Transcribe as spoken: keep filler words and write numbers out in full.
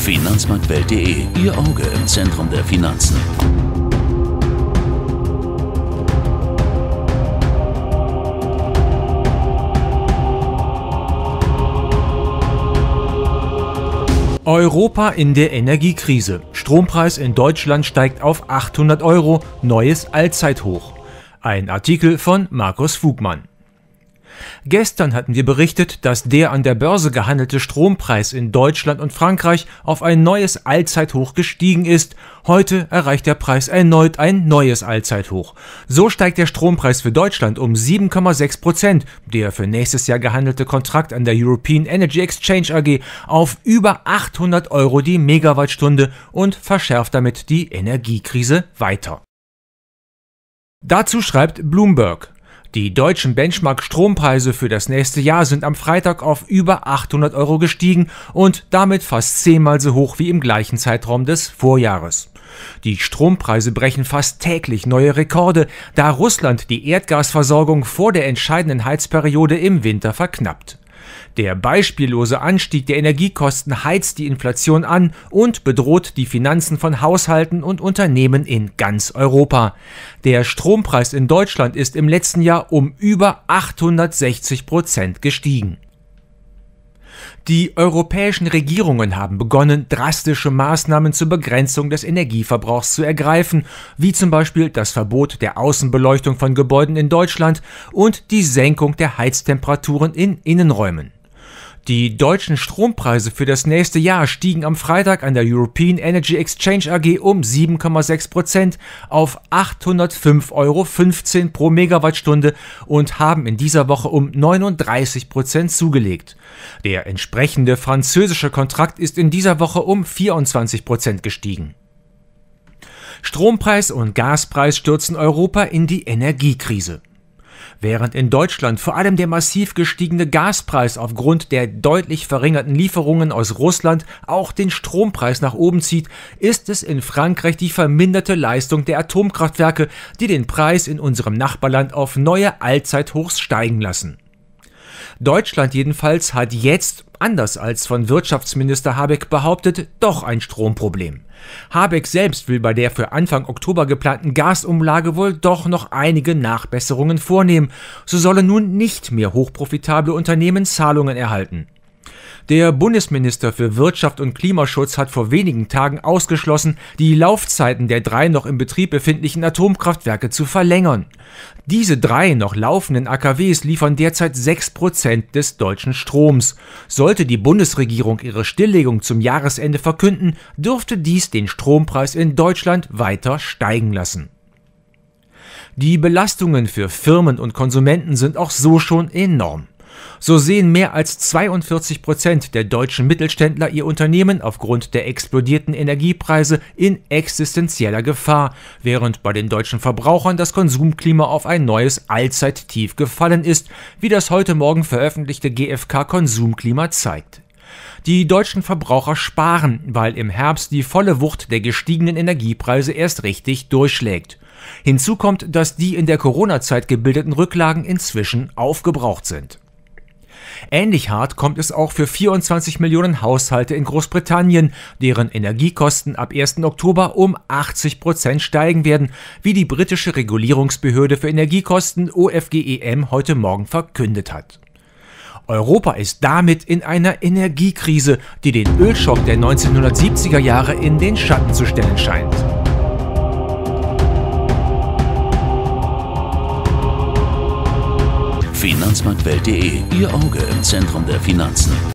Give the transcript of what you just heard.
Finanzmarktwelt punkt de, Ihr Auge im Zentrum der Finanzen. Europa in der Energiekrise. Strompreis in Deutschland steigt auf achthundert Euro, neues Allzeithoch. Ein Artikel von Markus Fugmann. Gestern hatten wir berichtet, dass der an der Börse gehandelte Strompreis in Deutschland und Frankreich auf ein neues Allzeithoch gestiegen ist. Heute erreicht der Preis erneut ein neues Allzeithoch. So steigt der Strompreis für Deutschland um sieben Komma sechs Prozent, der für nächstes Jahr gehandelte Kontrakt an der European Energy Exchange A G auf über achthundert Euro die Megawattstunde und verschärft damit die Energiekrise weiter. Dazu schreibt Bloomberg: Die deutschen Benchmark-Strompreise für das nächste Jahr sind am Freitag auf über achthundert Euro gestiegen und damit fast zehnmal so hoch wie im gleichen Zeitraum des Vorjahres. Die Strompreise brechen fast täglich neue Rekorde, da Russland die Erdgasversorgung vor der entscheidenden Heizperiode im Winter verknappt. Der beispiellose Anstieg der Energiekosten heizt die Inflation an und bedroht die Finanzen von Haushalten und Unternehmen in ganz Europa. Der Strompreis in Deutschland ist im letzten Jahr um über achthundertsechzig Prozent gestiegen. Die europäischen Regierungen haben begonnen, drastische Maßnahmen zur Begrenzung des Energieverbrauchs zu ergreifen, wie zum Beispiel das Verbot der Außenbeleuchtung von Gebäuden in Deutschland und die Senkung der Heiztemperaturen in Innenräumen. Die deutschen Strompreise für das nächste Jahr stiegen am Freitag an der European Energy Exchange A G um sieben Komma sechs Prozent auf achthundertfünf Euro fünfzehn pro Megawattstunde und haben in dieser Woche um neununddreißig Prozent zugelegt. Der entsprechende französische Kontrakt ist in dieser Woche um vierundzwanzig Prozent gestiegen. Strompreis und Gaspreis stürzen Europa in die Energiekrise. Während in Deutschland vor allem der massiv gestiegene Gaspreis aufgrund der deutlich verringerten Lieferungen aus Russland auch den Strompreis nach oben zieht, ist es in Frankreich die verminderte Leistung der Atomkraftwerke, die den Preis in unserem Nachbarland auf neue Allzeithochs steigen lassen. Deutschland jedenfalls hat jetzt, anders als von Wirtschaftsminister Habeck behauptet, doch ein Stromproblem. Habeck selbst will bei der für Anfang Oktober geplanten Gasumlage wohl doch noch einige Nachbesserungen vornehmen. So sollen nun nicht mehr hochprofitable Unternehmen Zahlungen erhalten. Der Bundesminister für Wirtschaft und Klimaschutz hat vor wenigen Tagen ausgeschlossen, die Laufzeiten der drei noch im Betrieb befindlichen Atomkraftwerke zu verlängern. Diese drei noch laufenden A K Ws liefern derzeit sechs Prozent des deutschen Stroms. Sollte die Bundesregierung ihre Stilllegung zum Jahresende verkünden, dürfte dies den Strompreis in Deutschland weiter steigen lassen. Die Belastungen für Firmen und Konsumenten sind auch so schon enorm. So sehen mehr als zweiundvierzig Prozent der deutschen Mittelständler ihr Unternehmen aufgrund der explodierten Energiepreise in existenzieller Gefahr, während bei den deutschen Verbrauchern das Konsumklima auf ein neues Allzeittief gefallen ist, wie das heute Morgen veröffentlichte G f K-Konsumklima zeigt. Die deutschen Verbraucher sparen, weil im Herbst die volle Wucht der gestiegenen Energiepreise erst richtig durchschlägt. Hinzu kommt, dass die in der Corona-Zeit gebildeten Rücklagen inzwischen aufgebraucht sind. Ähnlich hart kommt es auch für vierundzwanzig Millionen Haushalte in Großbritannien, deren Energiekosten ab ersten Oktober um achtzig Prozent steigen werden, wie die britische Regulierungsbehörde für Energiekosten O F G E M heute Morgen verkündet hat. Europa ist damit in einer Energiekrise, die den Ölschock der neunzehnhundertsiebziger Jahre in den Schatten zu stellen scheint. Finanzmarktwelt punkt de, Ihr Auge im Zentrum der Finanzen.